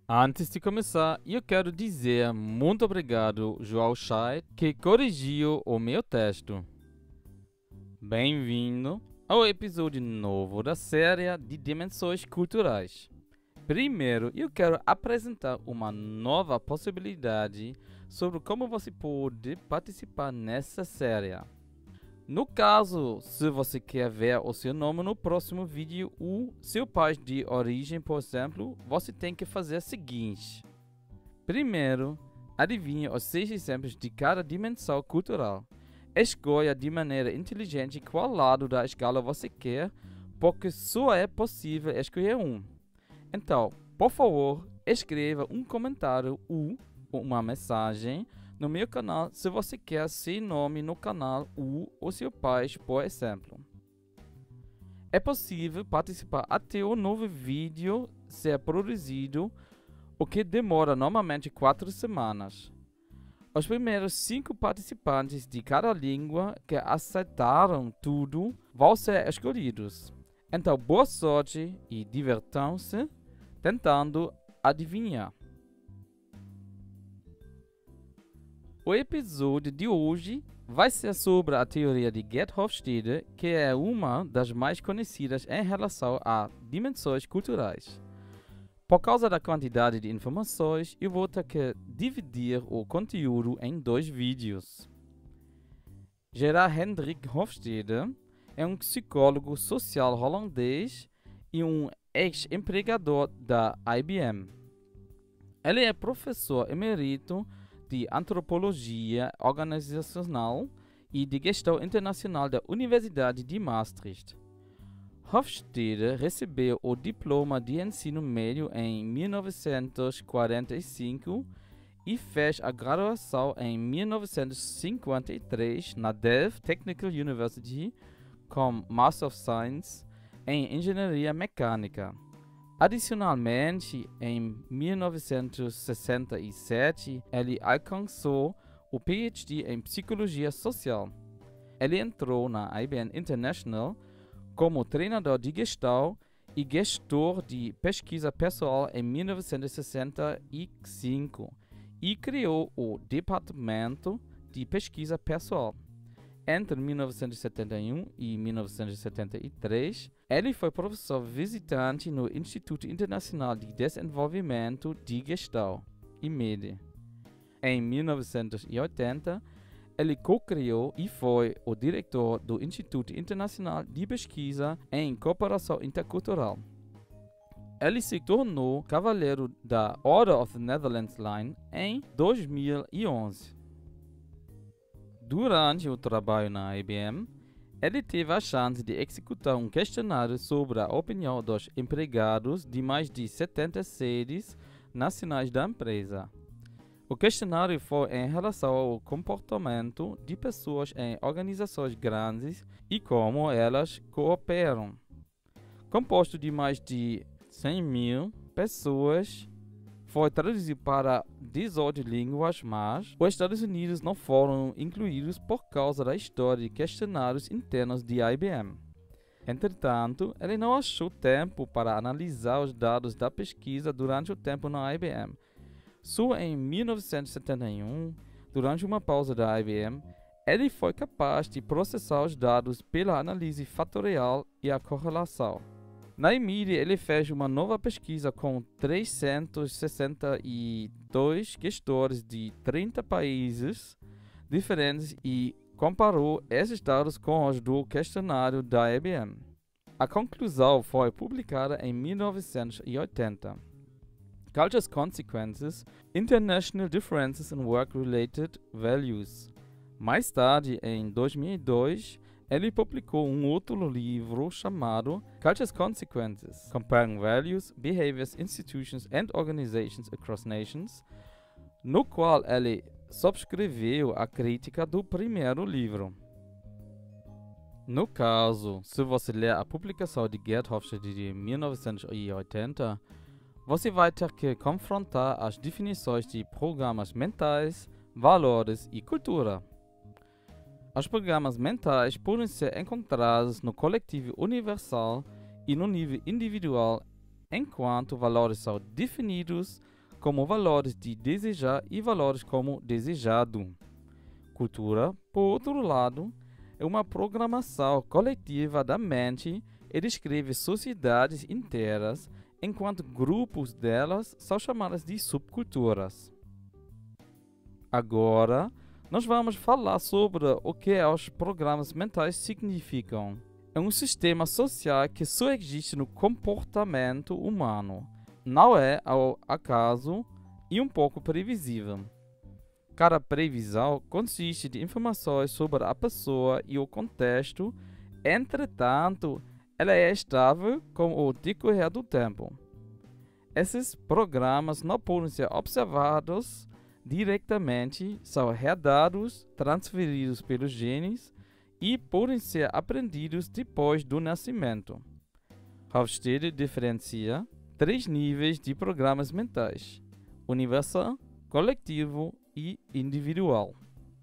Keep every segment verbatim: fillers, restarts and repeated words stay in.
Antes de começar, eu quero dizer muito obrigado, João Scheid, que corrigiu o meu texto. Bem-vindo ao episódio novo da série de Dimensões Culturais. Primeiro, eu quero apresentar uma nova possibilidade sobre como você pode participar nessa série. No caso, se você quer ver o seu nome no próximo vídeo ou seu país de origem, por exemplo, você tem que fazer o seguinte. Primeiro, adivinhe os seis exemplos de cada dimensão cultural. Escolha de maneira inteligente qual lado da escala você quer, porque só é possível escolher um. Então, por favor, escreva um comentário ou uma mensagem no meu canal se você quer seu nome no canal ou o seu país, por exemplo. É possível participar até o novo vídeo ser produzido, o que demora normalmente quatro semanas. Os primeiros cinco participantes de cada língua que aceitaram tudo vão ser escolhidos. Então, boa sorte e divertam-se tentando adivinhar. O episódio de hoje vai ser sobre a teoria de Gerd Hofstede, que é uma das mais conhecidas em relação a dimensões culturais. Por causa da quantidade de informações, eu vou ter que dividir o conteúdo em dois vídeos. Gerard Hendrik Hofstede é um psicólogo social holandês e um ex-empregador da I B M. Ele é professor emérito de Antropologia Organizacional e de Gestão Internacional da Universidade de Maastricht. Hofstede recebeu o diploma de ensino médio em mil novecentos e quarenta e cinco e fez a graduação em mil novecentos e cinquenta e três na Delft Technical University com Master of Science em Engenharia Mecânica. Adicionalmente, em mil novecentos e sessenta e sete, ele alcançou o P H D em Psicologia Social. Ele entrou na I B M International como treinador de Gestalt e gestor de pesquisa pessoal em mil novecentos e sessenta e cinco e criou o Departamento de Pesquisa Pessoal. Entre mil novecentos e setenta e um e mil novecentos e setenta e três, ele foi professor visitante no Instituto Internacional de Desenvolvimento de Gestalt, I M E D. Em mil novecentos e oitenta, ele co-criou e foi o diretor do Instituto Internacional de Pesquisa em Cooperação Intercultural. Ele se tornou cavaleiro da Order of the Netherlands Line em dois mil e onze. Durante o trabalho na I B M, ele teve a chance de executar um questionário sobre a opinião dos empregados de mais de setenta sedes nacionais da empresa. O questionário foi em relação ao comportamento de pessoas em organizações grandes e como elas cooperam. Composto de mais de cem mil pessoas, foi traduzido para dezoito línguas, mas os Estados Unidos não foram incluídos por causa da história de questionários internos de I B M. Entretanto, ele não achou tempo para analisar os dados da pesquisa durante o tempo na I B M. Só em mil novecentos e setenta e um, durante uma pausa da I B M, ele foi capaz de processar os dados pela análise fatorial e a correlação. Na I M E D, ele fez uma nova pesquisa com trezentos e sessenta e dois gestores de trinta países diferentes e comparou esses dados com os do questionário da I B M. A conclusão foi publicada em mil novecentos e oitenta. Culture's Consequences: International Differences in Work-Related Values. Mais tarde, em dois mil e dois, ele publicou um outro livro chamado Culture's Consequences: Comparing Values, Behaviors, Institutions and Organizations Across Nations, no qual ele subscreveu a crítica do primeiro livro. No caso, se você ler a publicação de Gerd Hofstede de mil novecentos e oitenta, você vai ter que confrontar as definições de programas mentais, valores e cultura. Os programas mentais podem ser encontrados no coletivo universal e no nível individual, enquanto valores são definidos como valores de desejar e valores como desejado. Cultura, por outro lado, é uma programação coletiva da mente e descreve sociedades inteiras, enquanto grupos delas são chamadas de subculturas. Agora, nós vamos falar sobre o que os programas mentais significam. É um sistema social que só existe no comportamento humano. Não é ao acaso e um pouco previsível. Cada previsão consiste de informações sobre a pessoa e o contexto, entretanto, ela é estável com o decorrer do tempo. Esses programas não podem ser observados diretamente, são herdados, transferidos pelos genes e podem ser aprendidos depois do nascimento. Hofstede diferencia três níveis de programas mentais: universal, coletivo e individual.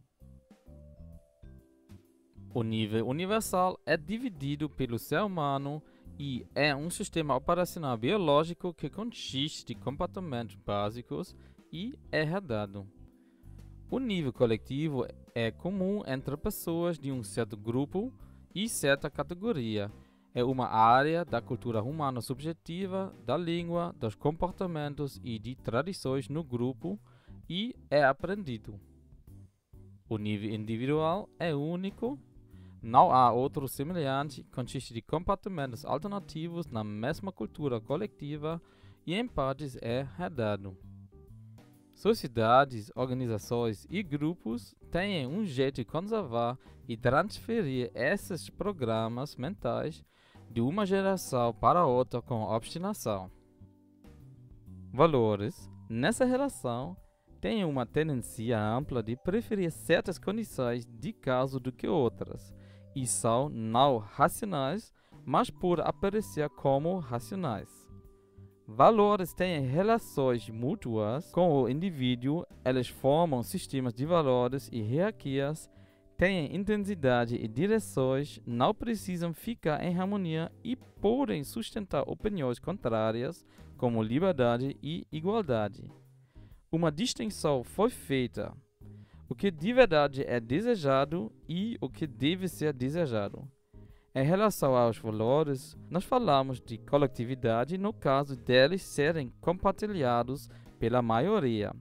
O nível universal é dividido pelo ser humano e é um sistema operacional biológico que consiste de comportamentos básicos e é herdado. O nível coletivo é comum entre pessoas de um certo grupo e certa categoria. É uma área da cultura humana subjetiva, da língua, dos comportamentos e de tradições no grupo e é aprendido. O nível individual é único. Não há outro semelhante, consiste de comportamentos alternativos na mesma cultura coletiva e em partes é herdado. Sociedades, organizações e grupos têm um jeito de conservar e transferir esses programas mentais de uma geração para outra com obstinação. Valores, nessa relação, têm uma tendência ampla de preferir certas condições de caso do que outras, e são não racionais, mas por aparecer como racionais. Valores têm relações mútuas com o indivíduo, eles formam sistemas de valores e hierarquias, têm intensidade e direções, não precisam ficar em harmonia e podem sustentar opiniões contrárias, como liberdade e igualdade. Uma distinção foi feita: o que de verdade é desejado e o que deve ser desejado. Em relação aos valores, nós falamos de coletividade no caso deles serem compartilhados pela maioria.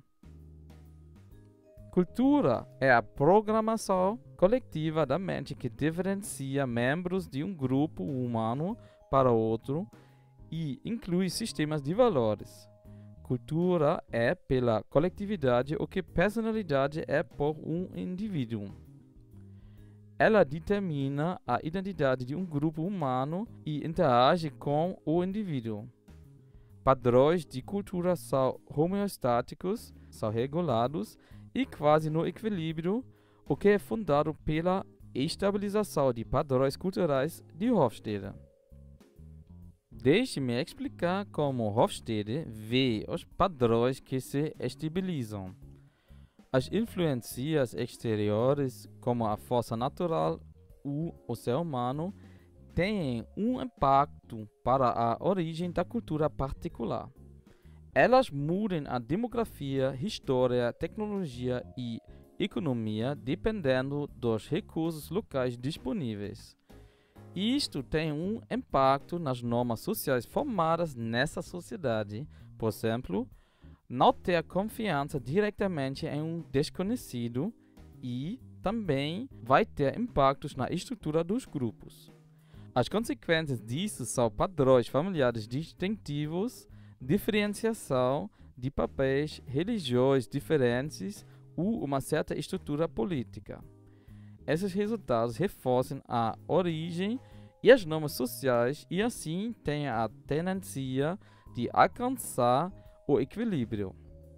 Cultura é a programação coletiva da mente que diferencia membros de um grupo humano para outro e inclui sistemas de valores. Cultura é pela coletividade o que personalidade é por um indivíduo. Ela determina a identidade de um grupo humano e interage com o indivíduo. Padrões de cultura são homeostáticos, são regulados e quase no equilíbrio, o que é fundado pela estabilização de padrões culturais de Hofstede. Deixe-me explicar como Hofstede vê os padrões que se estabilizam. As influências exteriores, como a força natural ou o ser humano, têm um impacto para a origem da cultura particular. Elas mudam a demografia, história, tecnologia e economia dependendo dos recursos locais disponíveis. Isto tem um impacto nas normas sociais formadas nessa sociedade. Por exemplo, não ter confiança diretamente em um desconhecido e também vai ter impactos na estrutura dos grupos. As consequências disso são padrões familiares distintivos, diferenciação de papéis, religiões diferentes ou uma certa estrutura política. Esses resultados reforçam a origem e as normas sociais e assim têm a tendência de alcançar o equilíbrio.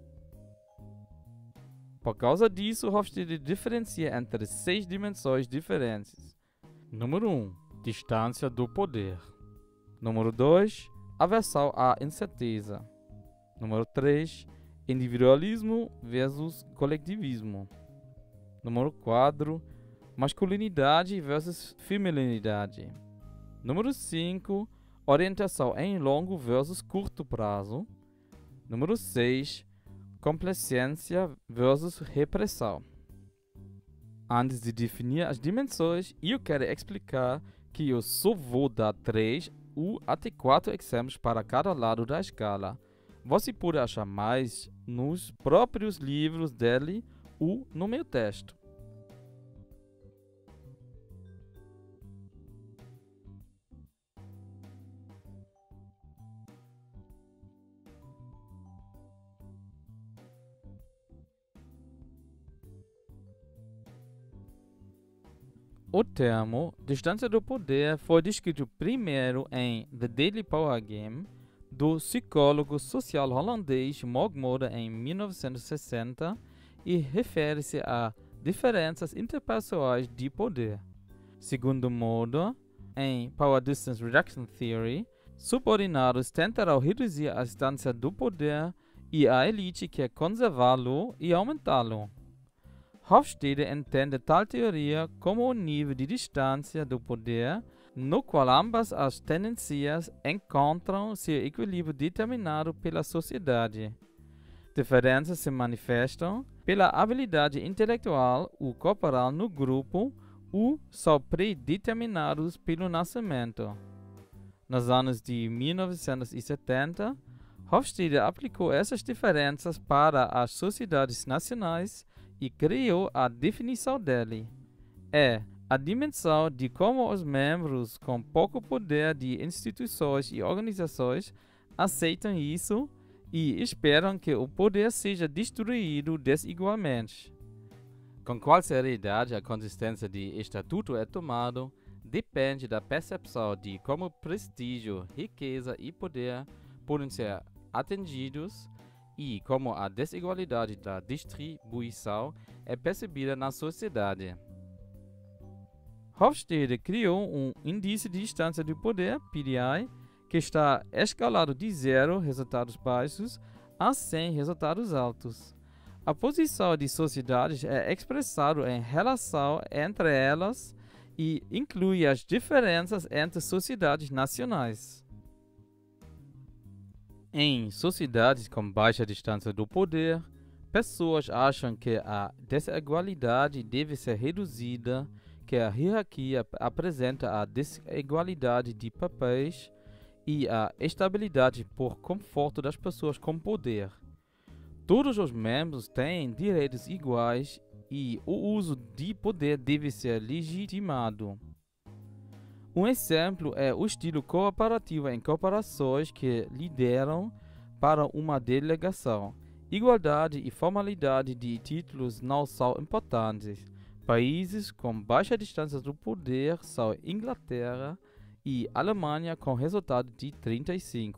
Por causa disso, Hofstede diferencia entre seis dimensões diferentes. Número um. Distância do poder. Número dois. Aversão à incerteza. Número três. Individualismo versus coletivismo. Número quatro. Masculinidade versus feminilidade. Número cinco. Orientação em longo versus curto prazo. Número seis. complacência versus repressão. Antes de definir as dimensões, eu quero explicar que eu só vou dar três ou até quatro exemplos para cada lado da escala. Você pode achar mais nos próprios livros dele ou no meu texto. O termo distância do poder foi descrito primeiro em The Daily Power Game, do psicólogo social holandês Mark Moder em mil novecentos e sessenta e refere-se a diferenças interpessoais de poder. Segundo Moder, em Power Distance Reduction Theory, subordinados tentarão reduzir a distância do poder e a elite quer conservá-lo e aumentá-lo. Hofstede entende tal teoria como um nível de distância do poder no qual ambas as tendências encontram seu equilíbrio determinado pela sociedade. Diferenças se manifestam pela habilidade intelectual ou corporal no grupo ou são predeterminados pelo nascimento. Nos anos de mil novecentos e setenta, Hofstede aplicou essas diferenças para as sociedades nacionais e criou a definição dele. É a dimensão de como os membros com pouco poder de instituições e organizações aceitam isso e esperam que o poder seja distribuído desigualmente. Com qual seriedade a consistência de estatuto é tomado, depende da percepção de como prestígio, riqueza e poder podem ser atingidos e como a desigualdade da distribuição é percebida na sociedade. Hofstede criou um índice de distância do poder, P D I, que está escalado de zero resultados baixos a cem resultados altos. A posição de sociedades é expressada em relação entre elas e inclui as diferenças entre sociedades nacionais. Em sociedades com baixa distância do poder, pessoas acham que a desigualdade deve ser reduzida, que a hierarquia apresenta a desigualdade de papéis e a estabilidade por conforto das pessoas com poder. Todos os membros têm direitos iguais e o uso de poder deve ser legitimado. Um exemplo é o estilo cooperativo em corporações que lideram para uma delegação. Igualdade e formalidade de títulos não são importantes. Países com baixa distância do poder são Inglaterra e Alemanha com resultado de trinta e cinco.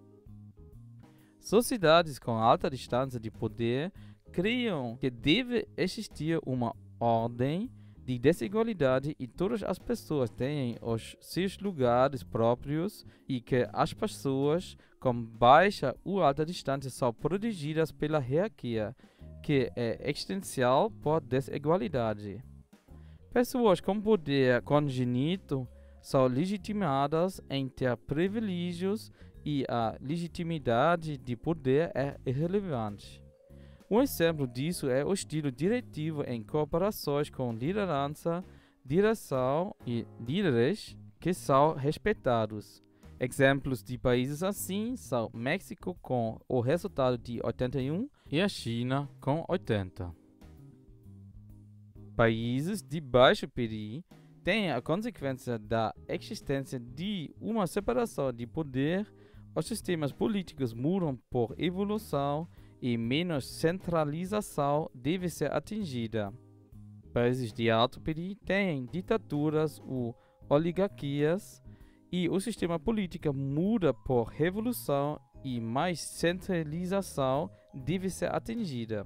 Sociedades com alta distância de poder criam que deve existir uma ordem de desigualdade e todas as pessoas têm os seus lugares próprios e que as pessoas com baixa ou alta distância são protegidas pela hierarquia, que é existencial por desigualdade. Pessoas com poder congênito são legitimadas em ter privilégios e a legitimidade de poder é irrelevante. Um exemplo disso é o estilo diretivo em corporações com liderança, direção e líderes que são respeitados. Exemplos de países assim são México com o resultado de oitenta e um e a China com oitenta. Países de baixo P D I têm a consequência da existência de uma separação de poder, os sistemas políticos mudam por evolução e menos centralização deve ser atingida. Países de alto P D I têm ditaduras ou oligarquias e o sistema político muda por revolução e mais centralização deve ser atingida.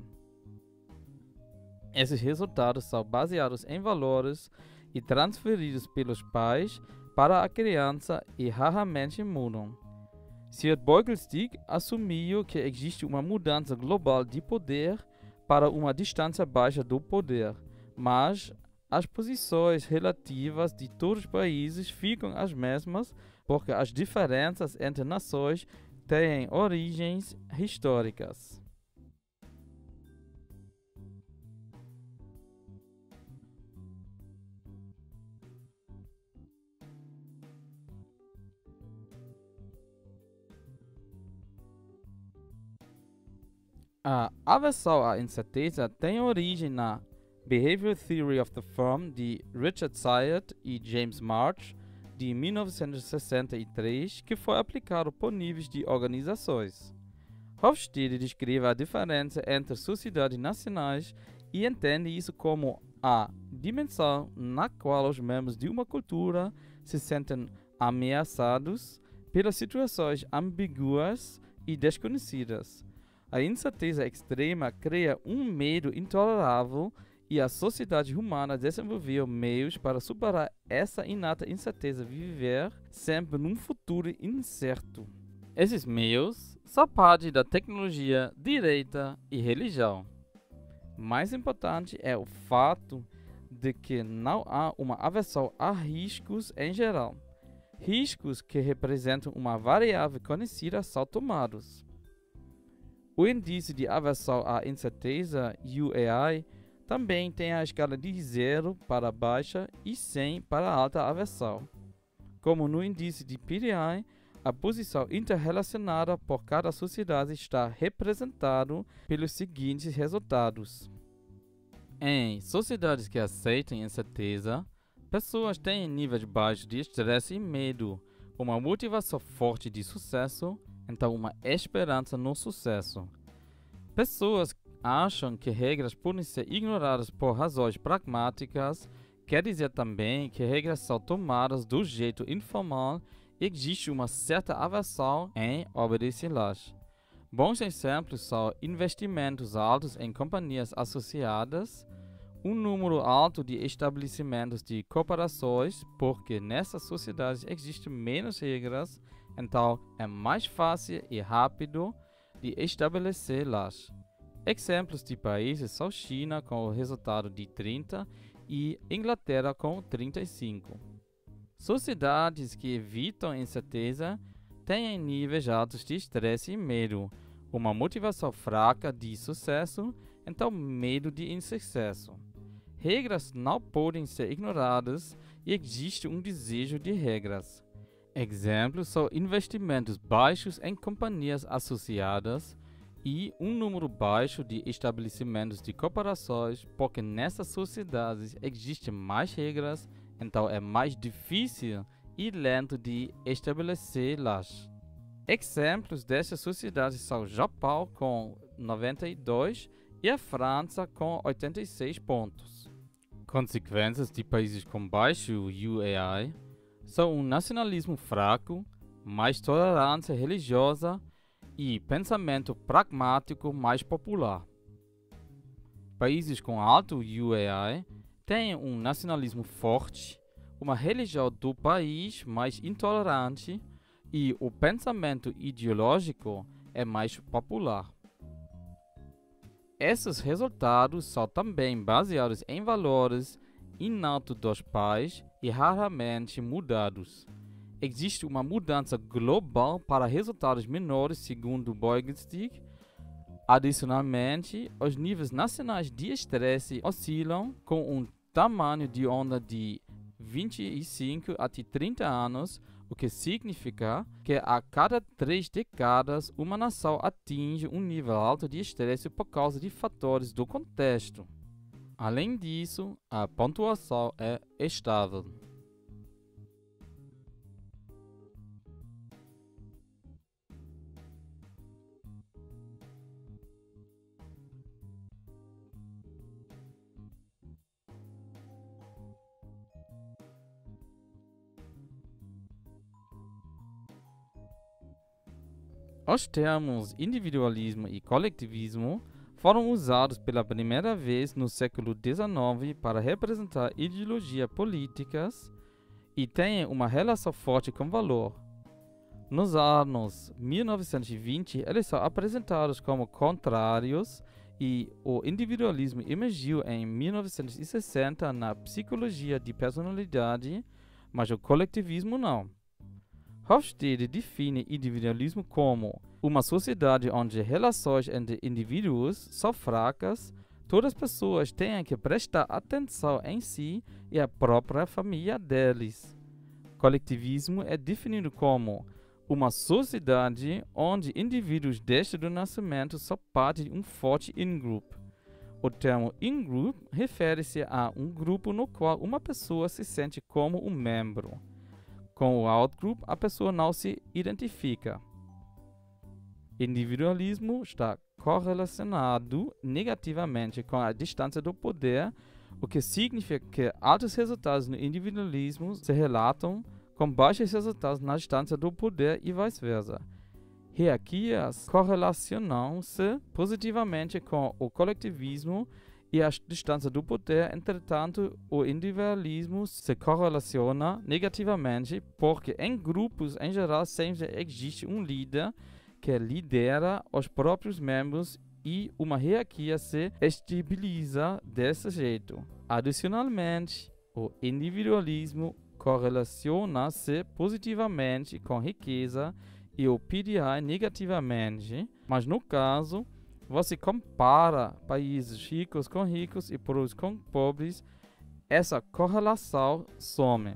Esses resultados são baseados em valores e transferidos pelos pais para a criança e raramente mudam. Sir Beugelsdijk assumiu que existe uma mudança global de poder para uma distância baixa do poder, mas as posições relativas de todos os países ficam as mesmas porque as diferenças entre nações têm origens históricas. A aversão à incerteza tem origem na Behavioral Theory of the Firm de Richard Syed e James March, de mil novecentos e sessenta e três, que foi aplicado por níveis de organizações. Hofstede descreve a diferença entre sociedades nacionais e entende isso como a dimensão na qual os membros de uma cultura se sentem ameaçados pelas situações ambíguas e desconhecidas. A incerteza extrema cria um medo intolerável e a sociedade humana desenvolveu meios para superar essa inata incerteza e viver sempre num futuro incerto. Esses meios são parte da tecnologia, direita e religião. Mais importante é o fato de que não há uma aversão a riscos em geral. Riscos que representam uma variável conhecida são tomados. O índice de aversão à incerteza, U A I, também tem a escala de zero para baixa e cem para alta aversão. Como no índice de P D I, a posição interrelacionada por cada sociedade está representada pelos seguintes resultados. Em sociedades que aceitam incerteza, pessoas têm níveis baixos de estresse e medo, uma motivação forte de sucesso, então uma esperança no sucesso. Pessoas acham que regras podem ser ignoradas por razões pragmáticas, quer dizer também que regras são tomadas do jeito informal e existe uma certa aversão em obedecê-las. Bons exemplos são investimentos altos em companhias associadas, um número alto de estabelecimentos de cooperações, porque nessas sociedades existem menos regras, então é mais fácil e rápido de estabelecê-las. Exemplos de países são China com o resultado de trinta e Inglaterra com trinta e cinco. Sociedades que evitam incerteza têm níveis altos de estresse e medo, uma motivação fraca de sucesso, então medo de insucesso. Regras não podem ser ignoradas e existe um desejo de regras. Exemplos são investimentos baixos em companhias associadas e um número baixo de estabelecimentos de cooperações, porque nessas sociedades existem mais regras, então é mais difícil e lento de estabelecê-las. Exemplos dessas sociedades são o Japão com noventa e dois e a França com oitenta e seis pontos. Consequências de países com baixo U A I são um nacionalismo fraco, mais tolerância religiosa e pensamento pragmático mais popular. Países com alto U A I têm um nacionalismo forte, uma religião do país mais intolerante e o pensamento ideológico é mais popular. Esses resultados são também baseados em valores inatos dos pais e raramente mudados. Existe uma mudança global para resultados menores segundo Boygstick. Adicionalmente, os níveis nacionais de estresse oscilam com um tamanho de onda de vinte e cinco até trinta anos, o que significa que a cada três décadas uma nação atinge um nível alto de estresse por causa de fatores do contexto. Além disso, a pontuação é estável. Os termos individualismo e coletivismo foram usados pela primeira vez no século dezenove para representar ideologias políticas e têm uma relação forte com valor. Nos anos mil novecentos e vinte, eles são apresentados como contrários e o individualismo emergiu em mil novecentos e sessenta na psicologia de personalidade, mas o coletivismo não. Hofstede define individualismo como uma sociedade onde relações entre indivíduos são fracas, todas as pessoas têm que prestar atenção em si e à própria família deles. Coletivismo é definido como Uma sociedade onde indivíduos desde o nascimento são parte de um forte in-group. O termo in-group refere-se a um grupo no qual uma pessoa se sente como um membro. Com o out-group, a pessoa não se identifica. Individualismo está correlacionado negativamente com a distância do poder, o que significa que altos resultados no individualismo se relatam com baixos resultados na distância do poder e vice-versa. Hierarquias correlacionam-se positivamente com o coletivismo e a distância do poder, entretanto, o individualismo se correlaciona negativamente porque em grupos, em geral, sempre existe um líder que lidera os próprios membros e uma hierarquia se estabiliza desse jeito. Adicionalmente, o individualismo correlaciona-se positivamente com riqueza e o P D I negativamente, mas no caso, você compara países ricos com ricos e pobres com pobres, essa correlação some.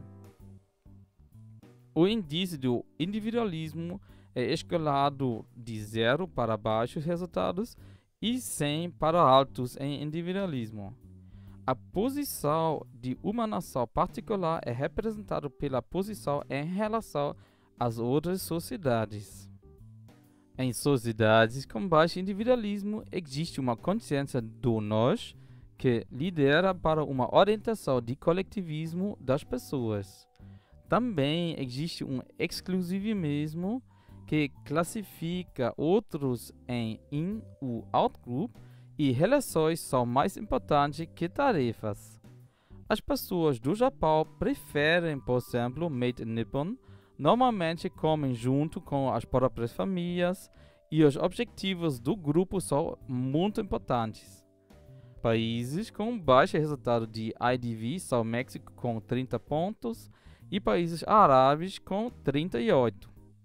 O índice do individualismo é escalado de zero para baixos resultados e cem para altos em individualismo. A posição de uma nação particular é representada pela posição em relação às outras sociedades. Em sociedades com baixo individualismo, existe uma consciência do nós que lidera para uma orientação de coletivismo das pessoas. Também existe um exclusivismo que classifica outros em in ou out group, e relações são mais importantes que tarefas. As pessoas do Japão preferem, por exemplo, Made in Nippon, normalmente comem junto com as próprias famílias e os objetivos do grupo são muito importantes. Países com baixo resultado de I D V são México com trinta pontos e países árabes com trinta e oito.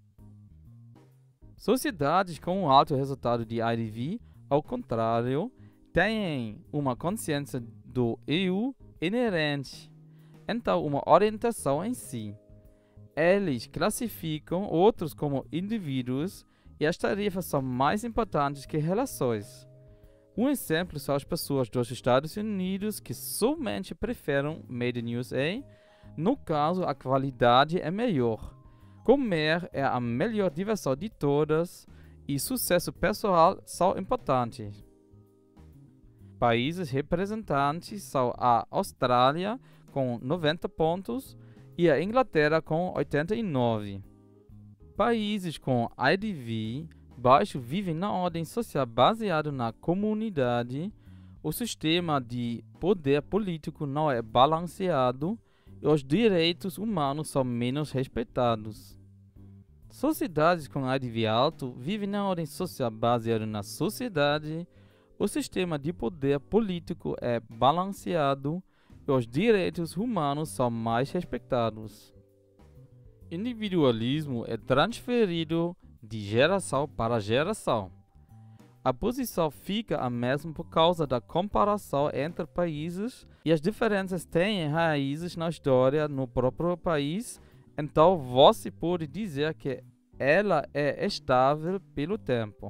Sociedades com alto resultado de I D V, ao contrário, têm uma consciência do eu inerente, então uma orientação em si. Eles classificam outros como indivíduos e as tarefas são mais importantes que relações. Um exemplo são as pessoas dos Estados Unidos que somente preferem Made in U S A, no caso a qualidade é melhor. Comer é a melhor diversão de todas e sucesso pessoal são importantes. Países representantes são a Austrália com noventa pontos e a Inglaterra com oitenta e nove. Países com I D V baixo vivem na ordem social baseada na comunidade, o sistema de poder político não é balanceado e os direitos humanos são menos respeitados. Sociedades com I D V alto vivem na ordem social baseada na sociedade, o sistema de poder político é balanceado e os direitos humanos são mais respeitados. Individualismo é transferido de geração para geração. A posição fica a mesma por causa da comparação entre países e as diferenças têm raízes na história no próprio país, então você pode dizer que ela é estável pelo tempo.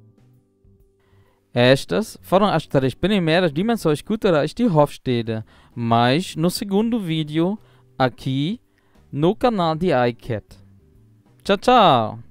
Estas foram as três primeiras dimensões culturais de Hofstede, mas no segundo vídeo aqui no canal de I C A T. Tchau, tchau!